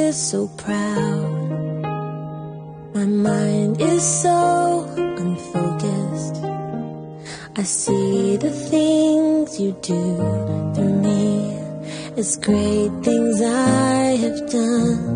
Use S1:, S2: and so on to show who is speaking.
S1: is so proud. My mind is so unfocused. I see the things you do through me. It's great things I have done.